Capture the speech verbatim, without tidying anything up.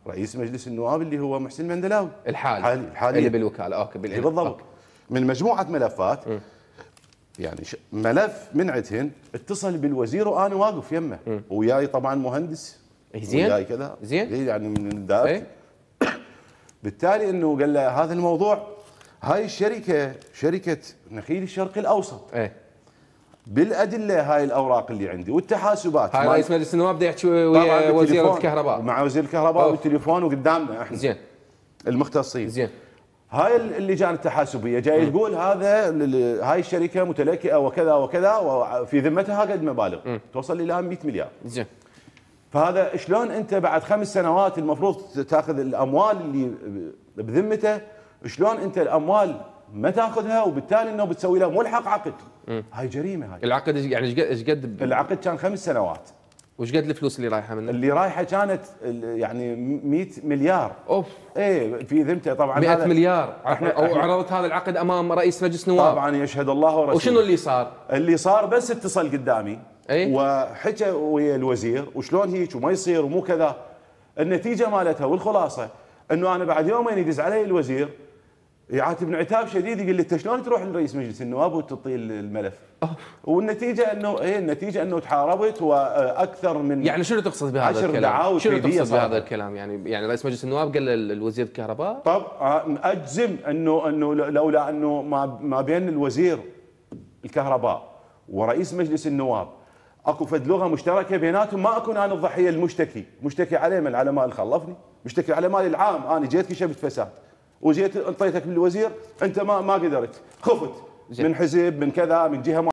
رئيس مجلس النواب اللي هو محسن المندلاوي الحالي الحالي, الحالي اللي بالوكاله اوكي بالضبط أوكي. من مجموعه ملفات م. يعني ملف من عندهن اتصل بالوزير وانا واقف يمه وياي طبعا مهندس زين وياي كذا زين يعني من دائرتي بالتالي انه قال له هذا الموضوع هاي الشركه شركه نخيل الشرق الاوسط ايه بالادله هاي الاوراق اللي عندي والتحاسبات هاي رئيس مجلس النواب بده يحكي ويا وزير الكهرباء مع وزير الكهرباء والتليفون وقدامنا احنا زين المختصين زين هاي اللجان التحاسبيه جاي م. تقول هذا هاي الشركه متلكئه وكذا وكذا وفي ذمتها قد مبالغ م. توصل الى مئة مليار زين فهذا شلون انت بعد خمس سنوات المفروض تاخذ الاموال اللي بذمته شلون انت الاموال ما تاخذها وبالتالي انه بتسوي لها ملحق عقد م. هاي جريمه هاي العقد يعني ايش قد العقد كان خمس سنوات وش قد الفلوس اللي رايحه منه؟ اللي رايحه كانت يعني مئة مليار اوف ايه في ذمته طبعا مئة مليار او عرضت هذا العقد امام رئيس مجلس نواب طبعا يشهد الله ورسوله وشنو اللي صار؟ اللي صار بس اتصل قدامي ايه؟ وحكى ويا الوزير وشلون هيك وما يصير ومو كذا النتيجه مالتها والخلاصه انه انا بعد يومين يدز علي الوزير يعاتبني عتاب شديد يقول لي انت شلون تروح لرئيس مجلس النواب وتعطيه الملف؟ أوه. والنتيجه انه ايه النتيجه انه تحاربت واكثر من يعني شنو تقصد بهذا الكلام؟ شنو تقصد بهذا الكلام؟ يعني يعني رئيس مجلس النواب قال للوزير الكهرباء؟ طب اجزم انه انه لولا انه ما ما بين الوزير الكهرباء ورئيس مجلس النواب اكو فد لغه مشتركه بيناتهم ما اكون انا الضحيه المشتكي، مشتكي عليه من على مال خلفني، مشتكي على مالي العام، انا جيت كشفت فساد وجيت انطيتك للوزير انت ما ما قدرت، خفت من حزب من كذا من جهه